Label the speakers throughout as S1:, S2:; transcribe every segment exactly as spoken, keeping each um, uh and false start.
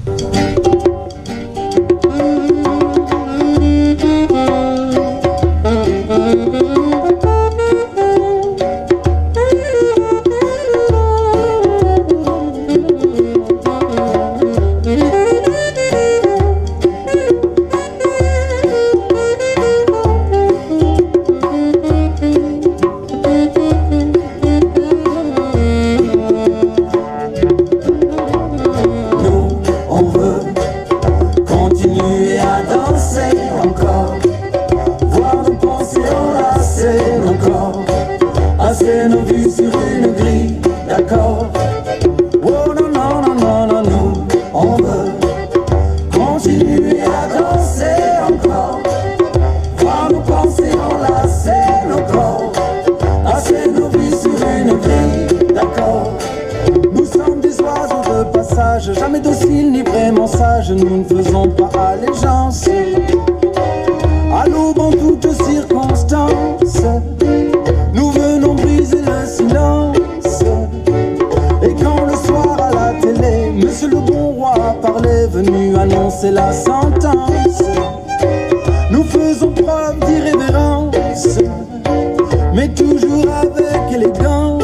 S1: Jamais docile ni vraiment sage, nous ne faisons pas allégeance à l'aube en toutes circonstances. Nous venons briser le silence. Et quand le soir à la télé, Monsieur le bon roi parlait, venu annoncer la sentence, nous faisons preuve d'irrévérence, mais toujours avec élégance.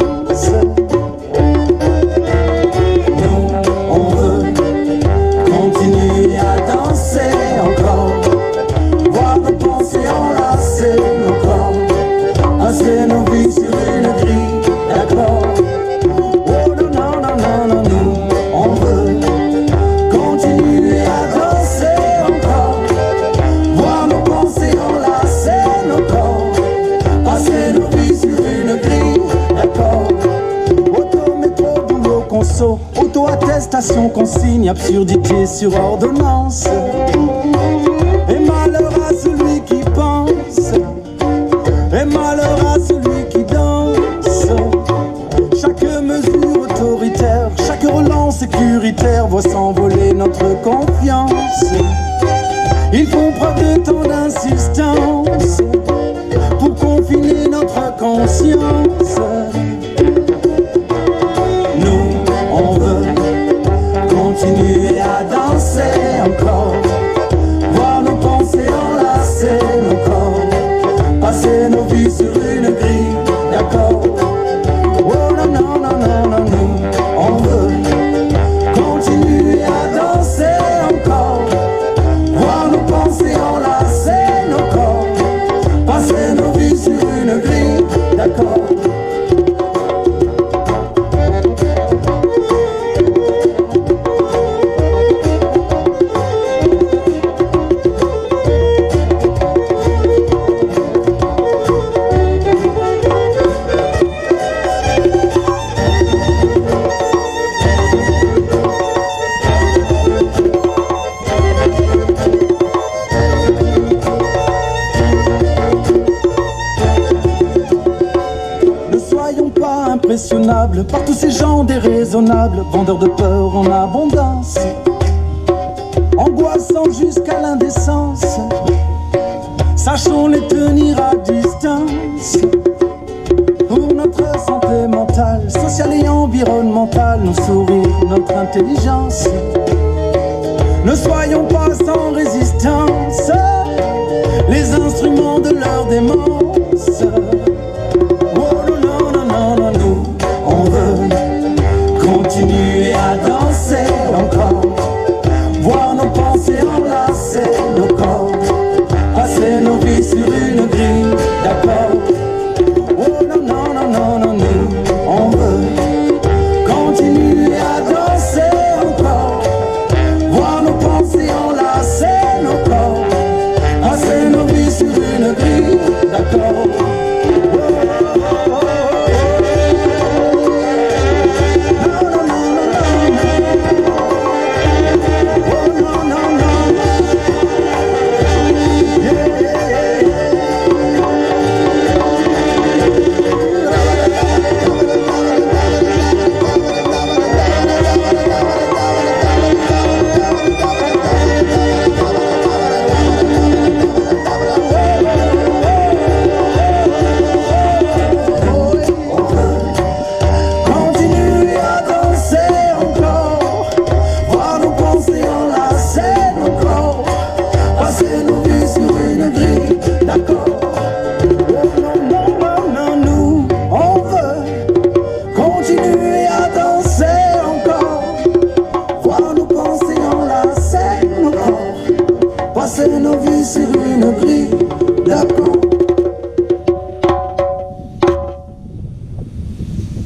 S1: Auto-attestation, consigne, absurdité sur ordonnance. Et malheur à celui qui pense, et malheur à celui qui danse. Chaque mesure autoritaire, chaque relance sécuritaire voit s'envoler notre confiance. Ils font preuve de tant d'insistance pour confiner notre conscience. Continuer à danser encore, voir nos pensées enlacer nos corps, passer nos vies sur une grille d'accord. Oh non, non, non, non, non, nous, on veut continuer à danser encore, voir nos pensées enlacer nos corps, passer nos vies sur une grille d'accord. Par tous ces gens déraisonnables, vendeurs de peur en abondance, angoissants jusqu'à l'indécence. Sachons les tenir à distance. Pour notre santé mentale, sociale et environnementale, nos sourires, notre intelligence, ne soyons pas sans résistance, les instruments de leur démence. Continuer à danser encore, voir nos pensées enlacer nos corps, passer nos vies sur une grille d'accord. Oh non, non, non, non, non, nous, on veut continuer à danser encore, voir nos pensées enlacer nos corps, passer nos vies sur une grille d'accord. sur une grille d'apprendre.